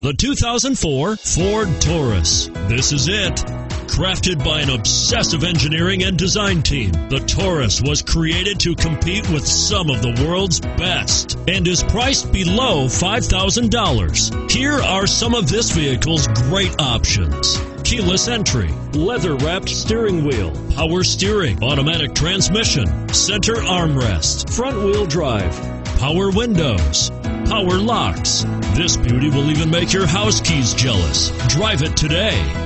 The 2004 Ford Taurus. This is it. Crafted by an obsessive engineering and design team, the Taurus was created to compete with some of the world's best and is priced below $5,000. Here are some of this vehicle's great options: keyless entry, leather-wrapped steering wheel, power steering, automatic transmission, center armrest, front-wheel drive, power windows, power locks. This beauty will even make your house keys jealous. Drive it today.